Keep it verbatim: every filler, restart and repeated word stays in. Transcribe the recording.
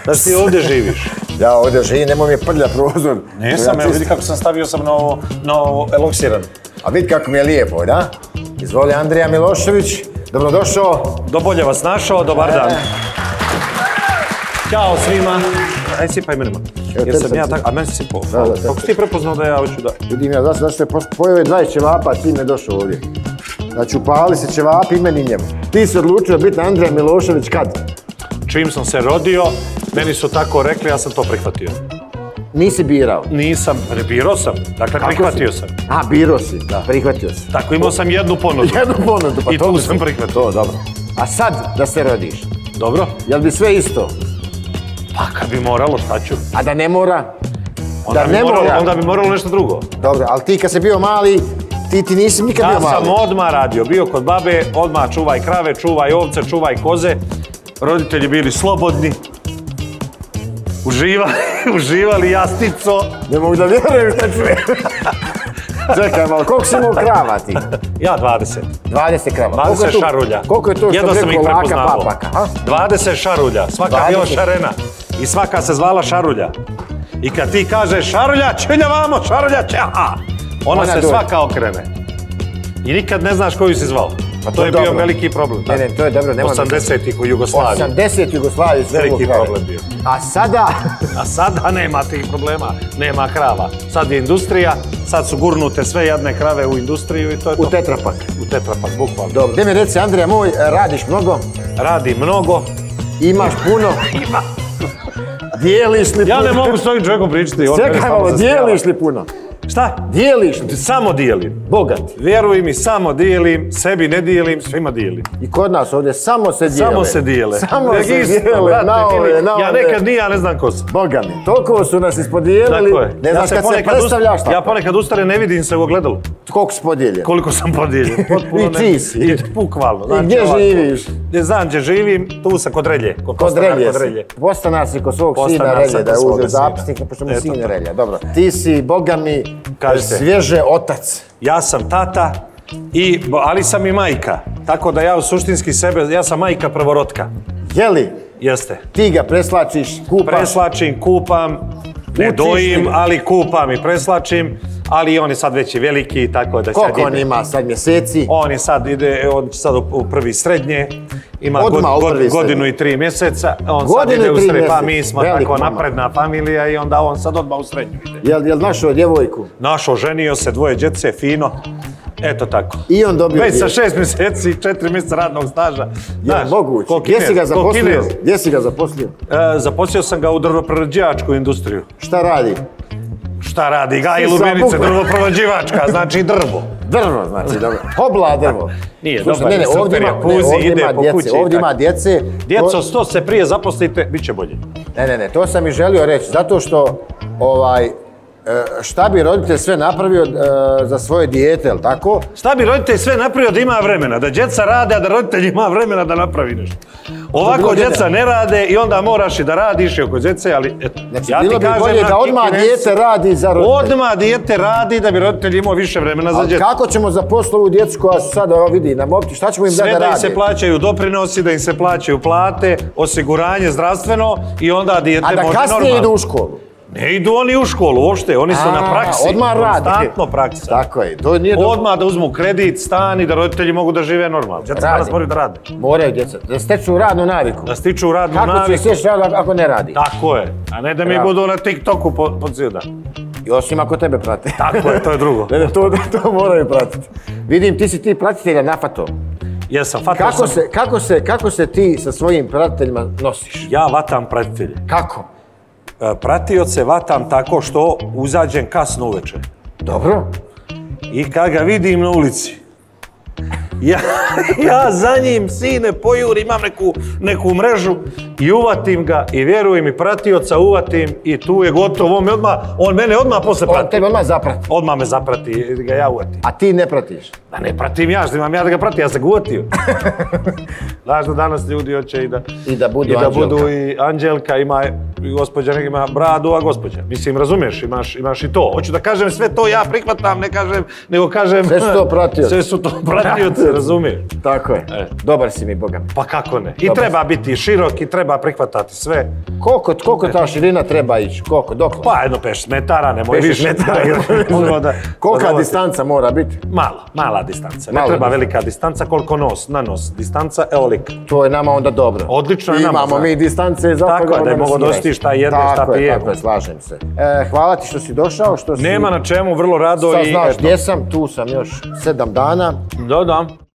da ti ovdje živiš. Ja ovdje živim, nemoj mi je prlja prozor. Nisam, evo vidi kako sam stavio sam na eloksiran. A vidi kako mi je lijepo, da? Izvoli Andrija Milošević, dobrodošao. Do bolje vas našao, dobar dan. Ćao svima. Aj sipaj menima. Jesam ja tako, a meni si sipao. Kako si ti prepoznao da ja hoću da... Vidim ja, zašto je pojeo je dvadeset ćevapa, a ti me došao ovdje. Znači, upali se ćevapi i meni i njemu. Ti si odlučio biti Andrija Milošević kad? Čim sam se rodio, meni su tako rekli, ja sam to prihvatio. Nisi birao? Nisam, birao sam, dakle prihvatio sam. A, birao si, prihvatio si. Tako, imao sam jednu ponudu. Jednu ponudu, pa i tu sam prihvatio. To, dobro. A sad da se rodiš? Dobro. Jel bi sve isto? Pa kad bi moralo, šta ću? A da ne mora? Da ne mora? Onda bi moralo nešto drugo. Dobro, ali ti kad si bio mali, ti ti nisi nikad bio mali. Ja sam odmah radio, bio kod babe, odmah čuvaj krave, čuvaj ovce, čuvaj koze. Roditelji bili slobodni. Uživali, uživali jastico. Ne mogu da vjerujem što čujem. Čekaj malo, koliko si imao krava ti? Ja dvadeset. dvadeset krava. dvadeset šarulja. Koliko je to što rekao laka papaka? dvadeset šarulja, svaka bila šarena. I svaka se zvala šarulja. I kad ti kažeš šarulja, čilja vamo, šarulja, čeha. Ona se svaka okrene. I nikad ne znaš koju si zvao. To je bio veliki problem. Ne, ne, to je dobro. osamdesetih u Jugoslaviji. osamdesetih u Jugoslaviji su veliki problem bio. A sada? A sada nema tih problema, nema krava. Sad je industrija, sad su gurnute sve jadne krave u industriju i to je to. U tetrapak. U tetrapak, bukvalno. Dobro, gdje mi reci, Andrija moj, radiš mnogo? Radim mnogo. Imaš puno? Ima. Dijeliš li puno? Ja ne mogu s ovim čovjekom pričati. Čekaj malo, dijeliš li puno? Šta? Dijeliš? Samo dijelim. Bogat. Vjeruj mi, samo dijelim, sebi ne dijelim, svima dijelim. I kod nas ovdje samo se dijele. Samo se dijele. Samo se dijele, na ove, na ove. Ja nekad nije, ja ne znam ko sam. Boga mi, toliko su nas ispodijelili. Tako je. Ne znaš kad se predstavljaš tako. Ja ponekad ustane, ne vidim se u ogledalu. Koliko si podijeljen? Koliko sam podijeljen. I čiji si? I bukvalno. I gdje živiš? Gdje znam gdje živim, tu sam kod Relje. Kod Relje si. Postanar si kod svog sina Relje, da je uzeo zapisnik, pošto mu sin Relja. Dobro. Ti si, Boga mi, svježe otac. Ja sam tata, ali sam i majka. Tako da ja u suštinski sebe, ja sam majka prvorotka. Jeli? Jeste. Ti ga preslačiš, kupaš? Preslačim, kupam, ne dojim, ali kupam i preslačim. Ali on je sad već i veliki, tako da sad ide. Koliko on ima sad mjeseci? On je sad ide, on je sad u prvi srednje. Ima godinu i tri mjeseca. On sad ide u srednje, pa mi smo tako napredna familija i onda on sad odmah u srednju ide. Jel našao djevojku? Našao, ženio se, dvoje djece, fino. Eto tako. I on dobio već sa šest mjeseci, četiri mjeseca radnog staža. Je moguće. Gdje si ga zaposlio? Gdje si ga zaposlio? Zaposlio sam ga u drvoprerađivačku industriju. Šta radi? Šta radi? Gaj Lubinice, drvoprerađivačka, znači drvo. Drvo, znači, dobro. Hobla drvo. Nije, dobar je, super je, puzi, ide po kući. Ovdje ima djece. Djeco, sto se prije zaposlite, bit će bolje. Ne, ne, ne, to sam i želio reći, zato što, ovaj, šta bi roditelj sve napravio za svoje dijete, jel' tako? Šta bi roditelj sve napravio da ima vremena, da djeca rade, a da roditelj ima vremena da napravi nešto. Ovako djeca ne rade i onda moraš i da radiš i oko djece, ali eto, ja ti kažem... Bilo bi bolje da odmah dijete radi za roditelj. Odmah dijete radi da bi roditelj imao više vremena za djecu. Ali kako ćemo zaposliti ovu djecu koja su sada, vidi, na mopti, šta ćemo im da rade? Sve da im se plaćaju doprinosi, da im se plaćaju plate, osiguranje zdravstveno i onda dijete može normalno. A da kasnije idu u školu? Ne idu oni u školu uopšte, oni su na praksi. Odmah rade. Konstantno praksa. Tako je. To nije dobro. Odmah da uzmu kredit, stan i da roditelji mogu da žive normalno. Djeca danas moraju da rade. Moraju djeca. Da stiču radnu naviku. Da stiču radnu naviku. Kako će stići rad ako ne radi? Tako je. A ne da mi budu na TikToku po cijel dan. I osim ako tebe prate. Tako je, to je drugo. Ne, to moraju pratiti. Vidim, ti si ti pratitelja nafato. Jesam, fatao sam. Kako se ti sa svojim pratiteljima nosiš? Ja vatam pratitelje. Kako? Pratioce vatam tako što uzađem kasno uveče. Dobro. I kad ga vidim na ulici, ja za njim, sine, pojurim, imam neku mrežu i uvatim ga i vjeruj mi, pratioca uvatim i tu je gotovo. On mene odmah posle prati. On tebe odmah zaprati? Odmah me zaprati i ga ja uvatim. A ti ne pratiš? Da ne pratim ja, što imam ja da ga pratim, ja sam ga uvatio. Znaš da danas ljudi hoće i da... I da budu Anđelka. I da budu i Anđelka, ima i gospođa, nek ima bradu, a gospođa. Mislim, razumiješ, imaš i to. Hoću da kažem sve to, ja prihvatam, ne kažem, nego kažem... Sve su to pratioci. Sve su to pratioci, razumiješ. Tako je. Dobar si mi, Boga mi. Pa kako ne. I treba biti širok, i treba treba prihvatati sve. Koliko, koliko ta širina treba ići? Koliko, dok? Pa jedno peš metara, nemoj Peš više. metara. Kolika distanca mora biti? Mala, mala distanca. Ne Mala treba distanca. velika distanca, koliko nos, na nos. Distanca, evo lika. To je nama onda dobro. Odlično je nama. Imamo mi distance za Tako je, da je mogo dostići šta jedemo, šta Tako je, pijemo. tako je, slažem se. E, hvala ti što si došao, što si... Nema na čemu, vrlo rado Sad i znaš eto. gdje sam, tu sam još sedam dana. Da, da.